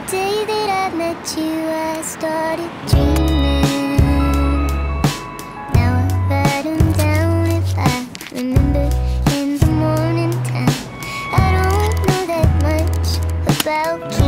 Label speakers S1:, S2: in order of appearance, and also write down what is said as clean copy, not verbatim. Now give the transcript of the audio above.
S1: day that I met you, I started dreaming. Now I write them down if I remember in the morning time. I don't know that much about you.